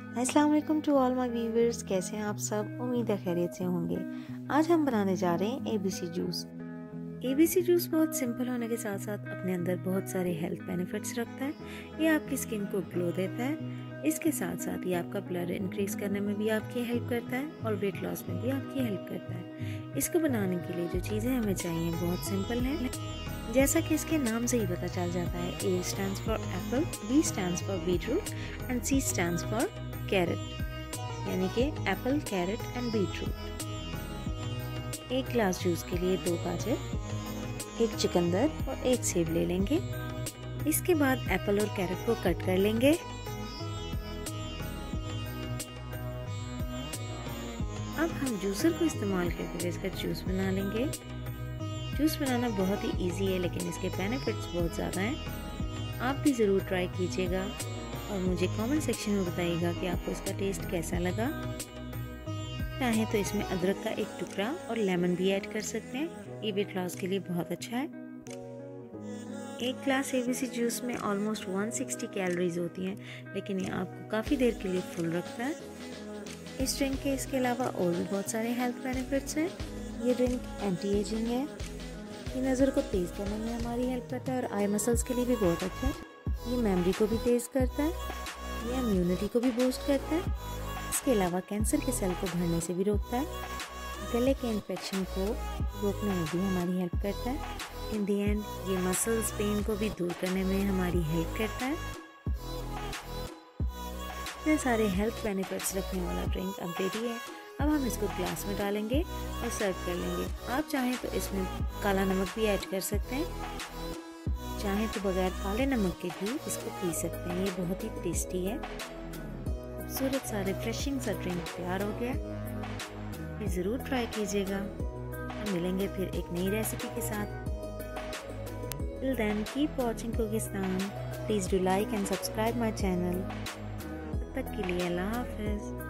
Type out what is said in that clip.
अस्सलाम वालेकुम to all my viewers. कैसे हैं आप सब? उम्मीद है खैरियत से होंगे। आज हम बनाने जा रहे हैं एबीसी जूस। एबीसी जूस बहुत सिंपल होने के साथ साथ अपने अंदर बहुत सारे हेल्थ बेनिफिट्स रखता है। ये आपकी स्किन को ग्लो देता है। इसके साथ साथ ये आपका ब्लड इंक्रीज करने में भी आपकी हेल्प करता है और वेट लॉस में भी आपकी हेल्प करता है। इसको बनाने के लिए जो चीज़ें हमें चाहिए बहुत सिंपल हैं। जैसा कि इसके नाम से ही पता चल जाता है, A stands for apple, B stands for beetroot and C stands for carrot, यानी कि एप्पल, कैरेट एंड बीटरूट। एक ग्लास जूस के लिए 2 गाजर, 1 चुकंदर और 1 सेब ले लेंगे। इसके बाद एप्पल और कैरेट को कट कर लेंगे। अब हम जूसर को इस्तेमाल करके इसका जूस बना लेंगे। जूस बनाना बहुत ही इजी है, लेकिन इसके बेनिफिट्स बहुत ज़्यादा हैं। आप भी ज़रूर ट्राई कीजिएगा और मुझे कमेंट सेक्शन में बताइएगा कि आपको इसका टेस्ट कैसा लगा। चाहे तो इसमें अदरक का 1 टुकड़ा और लेमन भी ऐड कर सकते हैं। ये वेट लॉस के लिए बहुत अच्छा है। 1 ग्लास एबीसी जूस में ऑलमोस्ट 160 कैलोरीज होती हैं, लेकिन ये आपको काफ़ी देर के लिए फुल रखता है। इस ड्रिंक के इसके अलावा और भी बहुत सारे हेल्थ बेनिफिट्स हैं। ये ड्रिंक एंटी एजिंग है, ये नज़र को तेज़ करने में हमारी हेल्प करता है और आई मसल्स के लिए भी बहुत अच्छा है। ये मेमोरी को भी तेज़ करता है, ये इम्यूनिटी को भी बूस्ट करता है। इसके अलावा कैंसर के सेल को बढ़ने से भी रोकता है। गले के इन्फेक्शन को रोकने में भी हमारी हेल्प करता है। इन दी एंड ये मसल्स पेन को भी दूर करने में हमारी हेल्प करता है। इतने सारे हेल्थ बेनिफिट्स रखने वाला ड्रिंक अब रेडी है। अब हम इसको ग्लास में डालेंगे और सर्व कर लेंगे। आप चाहें तो इसमें काला नमक भी ऐड कर सकते हैं, चाहें तो बगैर काले नमक के भी इसको पी सकते हैं। ये बहुत ही टेस्टी है। खूबसूरत सा रिफ्रेशिंग सा ड्रिंक तैयार हो गया। ये ज़रूर ट्राई कीजिएगा। हम मिलेंगे फिर एक नई रेसिपी के साथ। Till then keep watching Cookistan. Please do like and subscribe my channel. तब तक के लिए अल्लाह हाफिज़।